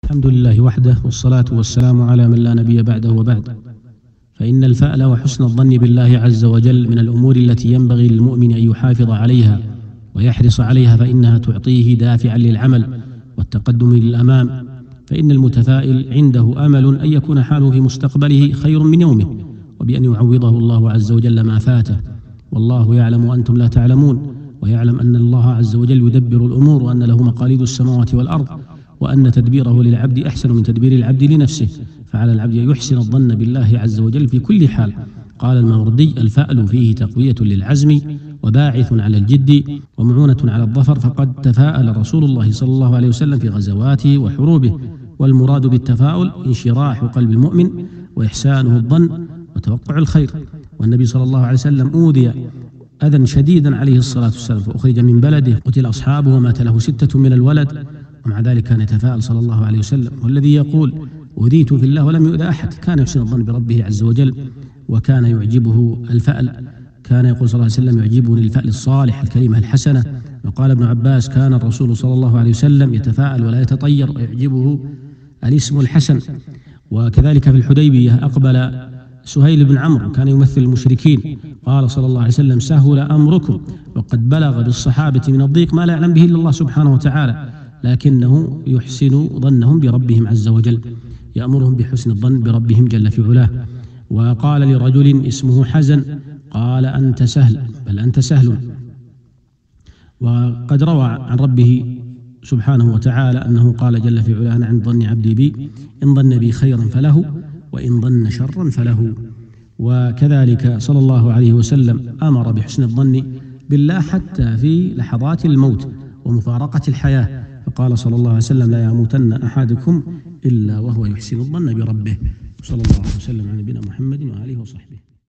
الحمد لله وحده، والصلاة والسلام على من لا نبي بعده وبعد. فإن الفأل وحسن الظن بالله عز وجل من الأمور التي ينبغي للمؤمن أن يحافظ عليها ويحرص عليها، فإنها تعطيه دافعا للعمل والتقدم للأمام. فإن المتفائل عنده أمل أن يكون حاله في مستقبله خير من يومه، وبأن يعوضه الله عز وجل ما فاته. والله يعلم وأنتم لا تعلمون، ويعلم أن الله عز وجل يدبر الأمور، وأن له مقاليد السماوات والأرض، وأن تدبيره للعبد أحسن من تدبير العبد لنفسه. فعلى العبد أن يحسن الظن بالله عز وجل في كل حال. قال الماوردي: الفأل فيه تقوية للعزم وباعث على الجد ومعونة على الظفر، فقد تفاءل رسول الله صلى الله عليه وسلم في غزواته وحروبه. والمراد بالتفاؤل انشراح قلب المؤمن وإحسانه الظن وتوقع الخير. والنبي صلى الله عليه وسلم أوذي أذى شديدا عليه الصلاة والسلام، فأخرج من بلده، قتل أصحابه ومات له 6 من الولد، ومع ذلك كان يتفاءل صلى الله عليه وسلم. والذي يقول أوذيت في الله ولم يؤذى أحد كان يحسن الظن بربه عز وجل، وكان يعجبه الفأل. كان يقول صلى الله عليه وسلم: يعجبني الفأل الصالح، الكلمة الحسنة. وقال ابن عباس: كان الرسول صلى الله عليه وسلم يتفاءل ولا يتطير، ويعجبه الاسم الحسن. وكذلك في الحديبية أقبل سهيل بن عمرو كان يمثل المشركين، قال صلى الله عليه وسلم: سهل أمركم، وقد بلغ بالصحابة من الضيق ما لا يعلم به إلا الله سبحانه وتعالى، لكنه يحسن ظنهم بربهم عز وجل، يأمرهم بحسن الظن بربهم جل في علاه. وقال لرجل اسمه حزن: قال: أنت سهل، بل أنت سهل. وقد روى عن ربه سبحانه وتعالى أنه قال جل في علاه: أنا عند ظن عبدي بي، إن ظن بي خيرا فله، وإن ظن شرا فله. وكذلك صلى الله عليه وسلم أمر بحسن الظن بالله حتى في لحظات الموت ومفارقة الحياة، فقال صلى الله عليه وسلم: لا يموتن أحدكم إلا وهو يحسن الظن بربه. صلى الله عليه وسلم على نبينا محمد وآله وصحبه.